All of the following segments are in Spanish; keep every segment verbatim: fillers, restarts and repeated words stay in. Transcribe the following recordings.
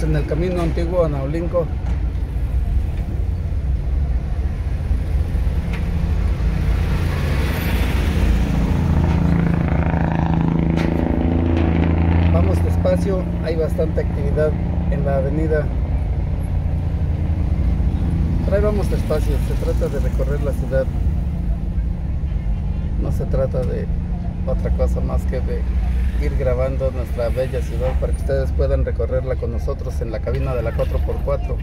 Estamos en el camino antiguo a Naulinco. Vamos despacio, hay bastante actividad en la avenida. Pero ahí vamos despacio, se trata de recorrer la ciudad. No se trata de otra cosa más que de ir grabando nuestra bella ciudad para que ustedes puedan recorrerla con nosotros en la cabina de la cuatro por cuatro.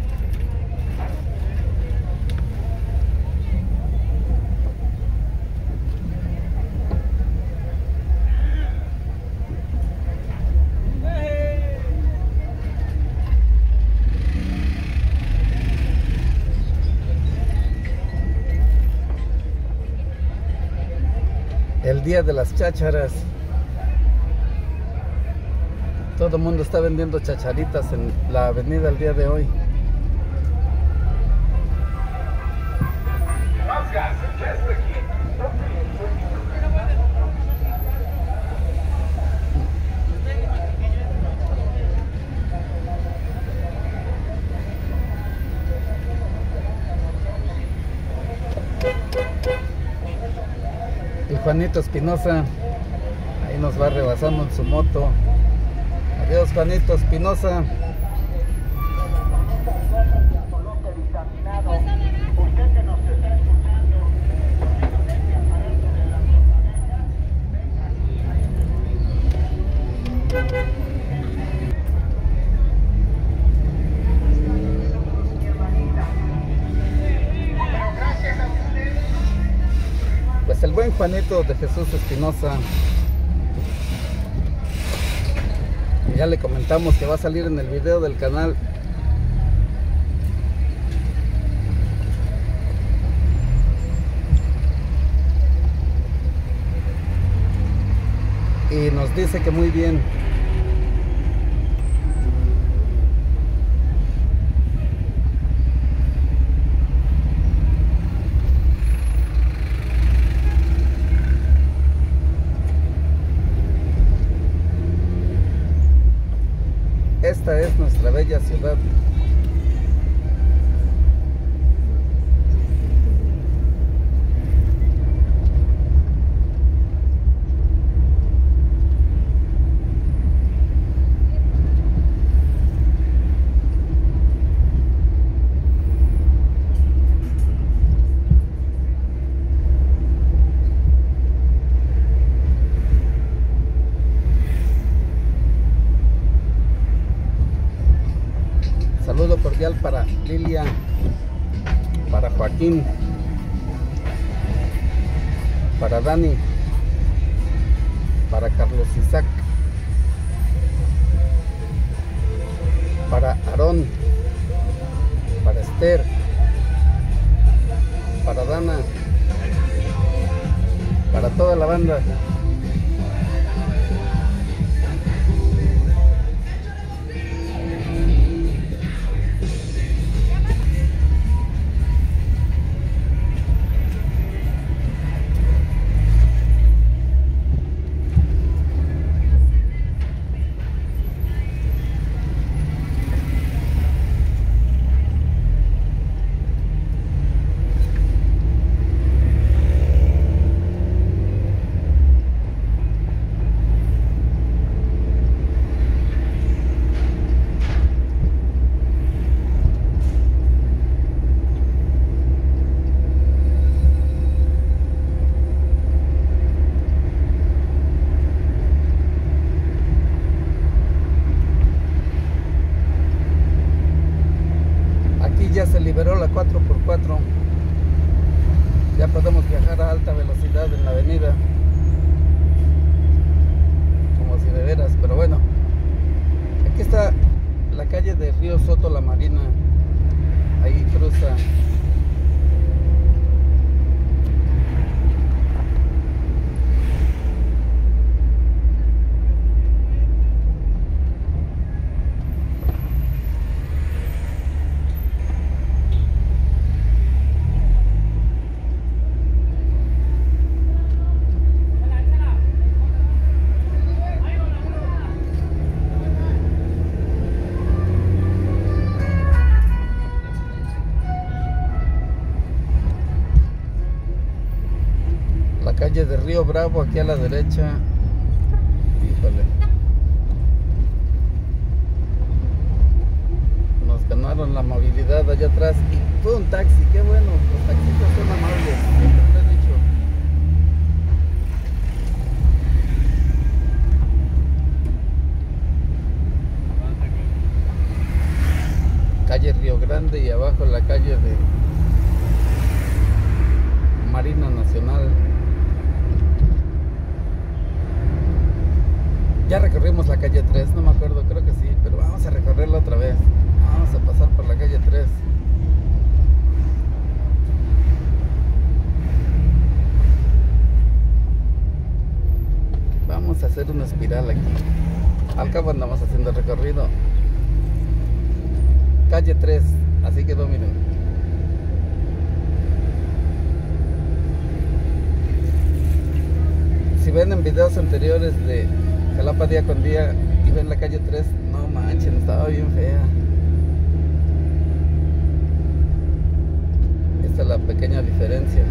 El día de las chácharas. Todo el mundo está vendiendo chacharitas en la avenida el día de hoy. Y Juanito Espinosa ahí nos va rebasando en su moto. Adiós, Juanito Espinosa. Pues el buen Juanito de Jesús Espinosa, ya le comentamos que va a salir en el video del canal. Y nos dice que muy bien. Esta es nuestra bella ciudad. Saludo cordial para Lilia, para Joaquín, para Dani, para Carlos Isaac, para Aarón, para Esther, para Dana, para toda la banda. Ya se liberó la cuatro por cuatro, ya podemos viajar a alta velocidad en la avenida, como si de veras. Pero bueno, aquí está la calle de Río Soto La Marina, ahí cruza. Calle de Río Bravo, aquí a la derecha. Híjole, nos ganaron la movilidad allá atrás. Y fue un taxi, qué bueno. Los taxistas son amables, siempre lo he dicho. Calle Río Grande y abajo la calle de Marina Nacional. Ya recorrimos la calle tres, no me acuerdo, creo que sí, pero vamos a recorrerla otra vez. Vamos a pasar por la calle tres. Vamos a hacer una espiral aquí. Al cabo andamos haciendo el recorrido. Calle tres, así quedó, miren. Si ven en videos anteriores de Jalapa día con día y ven la calle tres, no manchen, estaba bien fea. Esta es la pequeña diferencia.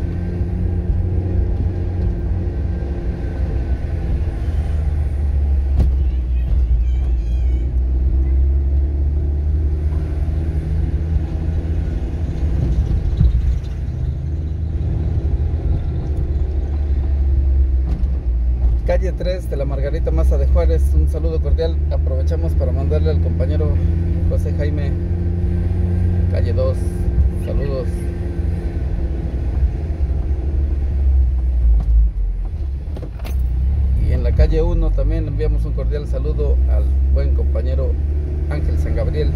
Calle tres de la Margarita Maza de Juárez, un saludo cordial. Aprovechamos para mandarle al compañero José Jaime. Calle dos, saludos. Y en la calle uno también enviamos un cordial saludo al buen compañero Ángel San Gabriel.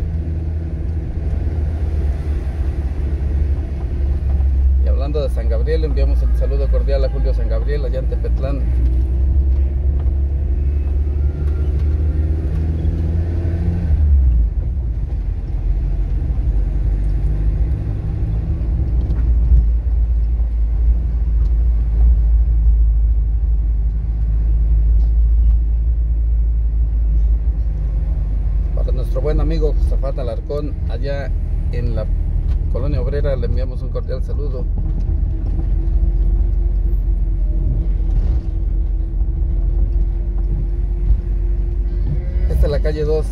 Y hablando de San Gabriel, enviamos el saludo cordial a Julio San Gabriel allá en Tepetlán. Nuestro buen amigo Josafat Alarcón allá en la Colonia Obrera, le enviamos un cordial saludo. Esta es la calle dos.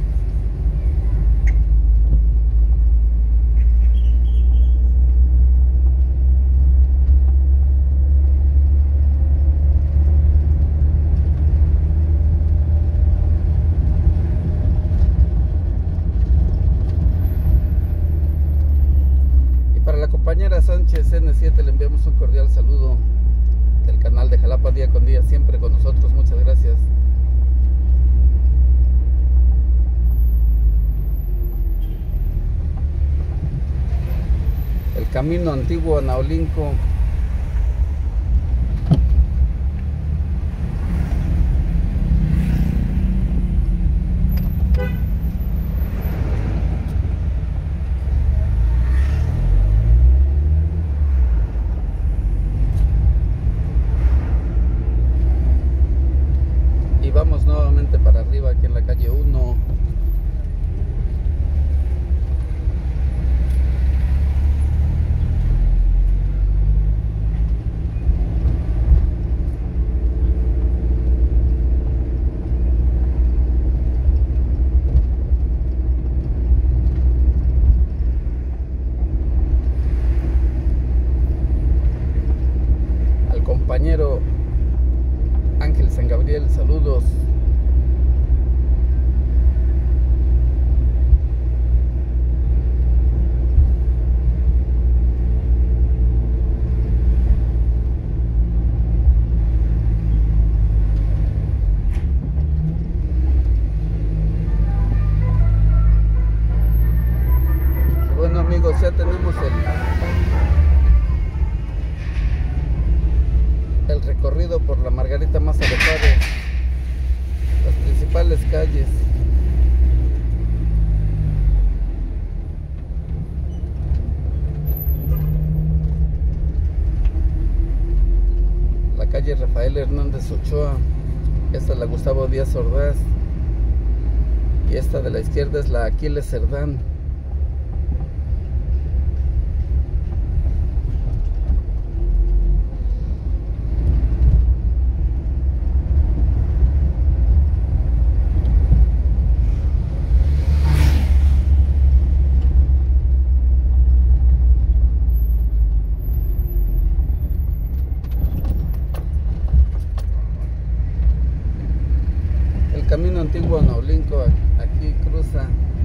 Compañera Sánchez N siete le enviamos un cordial saludo del canal de Jalapa día con día, siempre con nosotros, muchas gracias. El camino antiguo a Naolinco. Vamos nuevamente para arriba aquí en la calle uno. Al compañero Ángel San Gabriel, saludos. Bueno amigos, ya tenemos el el recorrido por la Margarita Maza de Juárez, las principales calles. La calle Rafael Hernández Ochoa, esta es la Gustavo Díaz Ordaz y esta de la izquierda es la Aquiles Cerdán. Pacheco, aquí cruza.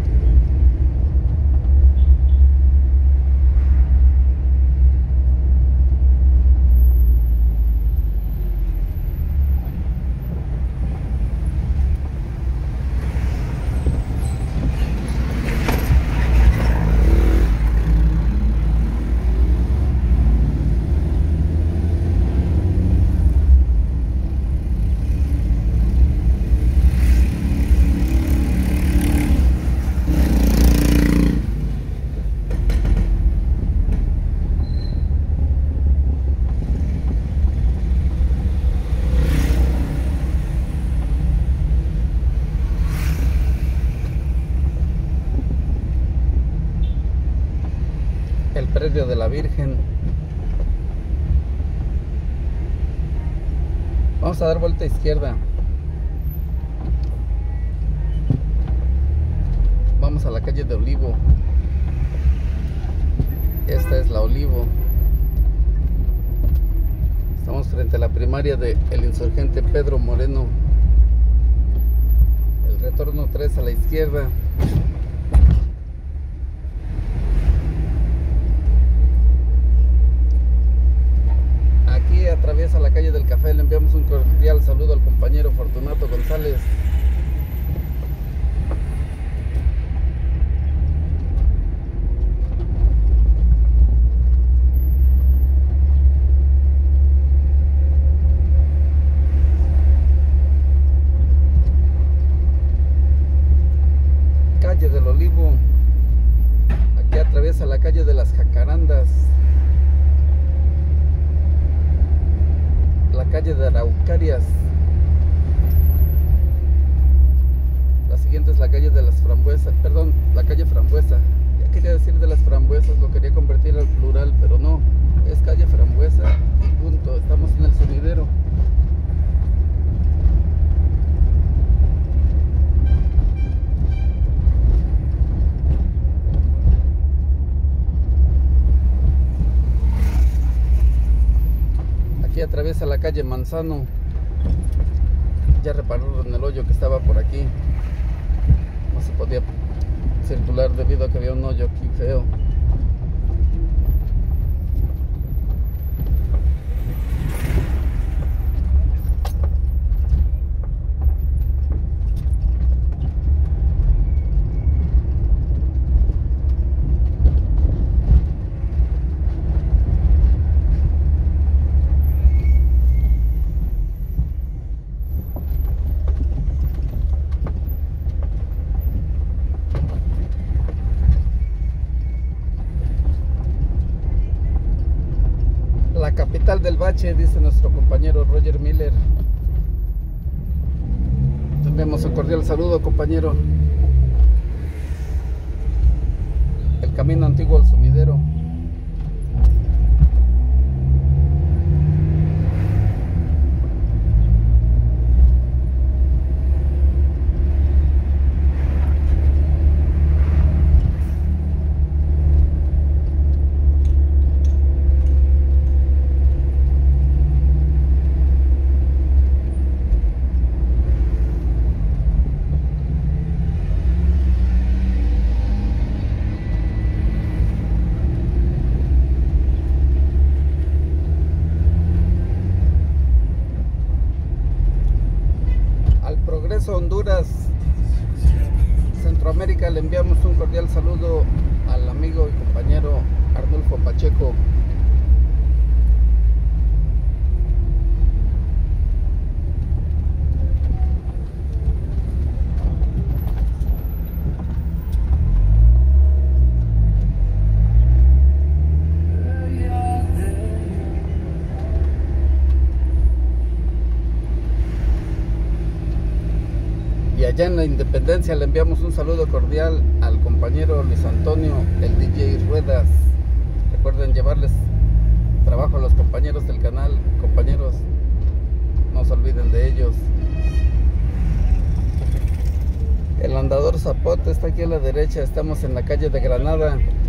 El predio de la Virgen. Vamos a dar vuelta a izquierda. Vamos a la calle de Olivo. Esta es la Olivo. Estamos frente a la primaria de el insurgente Pedro Moreno. El retorno tres a la izquierda. Atraviesa la calle del Café. Le enviamos un cordial saludo al compañero Fortunato González. Calle del Olivo. Aquí atraviesa la calle de las Jacarandas. La calle de Araucarias. La siguiente es la calle de las Frambuesas, perdón, la calle Frambuesa. Ya quería decir de las Frambuesas, lo quería convertir al plural, pero no, es calle Frambuesa y punto. Estamos en el Sumidero. Aquí atraviesa la calle Manzano. Ya repararon el hoyo que estaba por aquí. No se podía circular debido a que había un hoyo aquí feo. La capital del bache, dice nuestro compañero Roger Miller. Te enviamos un cordial saludo, compañero. El camino antiguo al Sumidero. Honduras, Centroamérica, le enviamos un cordial saludo al amigo y compañero Arnulfo Pacheco. Allá en la Independencia le enviamos un saludo cordial al compañero Luis Antonio, el D J Ruedas. Recuerden llevarles trabajo a los compañeros del canal. Compañeros, no se olviden de ellos. El andador Zapote está aquí a la derecha. Estamos en la calle de Granada.